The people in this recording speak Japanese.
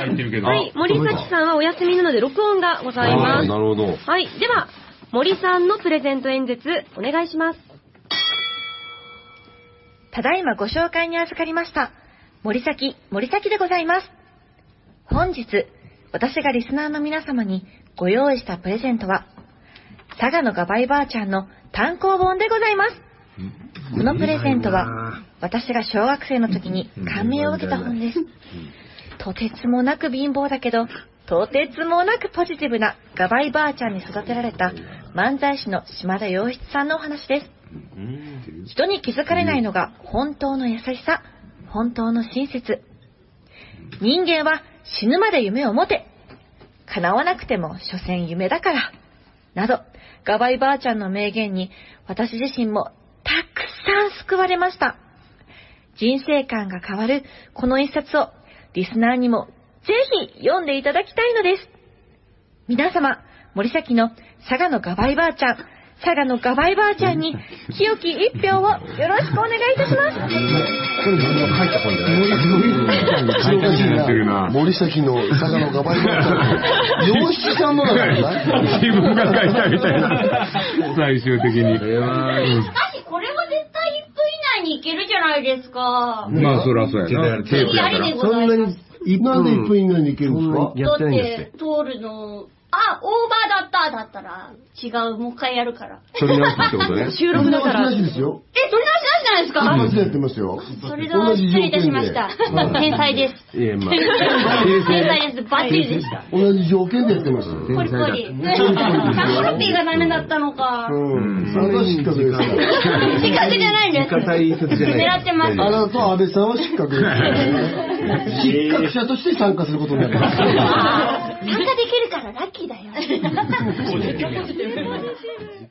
入ってるけど。 はい、森崎さんはお休みなので録音がございます。 なるほど。 はい、では、森さんのプレゼント演説、お願いします。 ただいまご紹介に預かりました。森崎でございます。本日、私がリスナーの皆様にご用意したプレゼントは、佐賀のガバイばあちゃんの単行本でございます。このプレゼントは、私が小学生の時に感銘を受けた本です。とてつもなく貧乏だけど、とてつもなくポジティブなガバイばあちゃんに育てられた漫才師の島田洋七さんのお話です。人に気づかれないのが本当の優しさ、本当の親切。人間は死ぬまで夢を持て。叶わなくても所詮夢だから。など、ガバイばあちゃんの名言に私自身もたくさん救われました。人生観が変わるこの一冊をリスナーにもぜひ読んでいただきたいのです。皆様、森崎の佐賀のガバイばあちゃん、佐賀のガバイばあちゃんに清き一票をよろしくお願いいたします。 これ自分が書いた本じゃない。森崎の佐賀のガバイばあちゃん。洋七さんのだからな。 自分が書いたみたいな。最終的に。 しかし、これは絶対1分以内にいけるじゃないですか。 まあ、そらそうやな。テープやから。 そんなに、 なんで1分以内にいけるんですか？ だって、通るの、あ、オーバーだったら、違う、もう一回やるから。 取り直しってことね。 収録だから。 取り直しなしですよ。 取り直しなしじゃないですか？ 一発でやってますよ。 それでは失礼いたしました。天才です。 いや、まあ。 天才です。バッチリでした。 同じ条件でやってます。 ポリポリ。ハルピーがダメだったのか。 それは失格です。 失格じゃないんです。狙ってます。 あなたと安倍さんは失格です。失格者として参加することになります。 参加できるからラッキーだよ。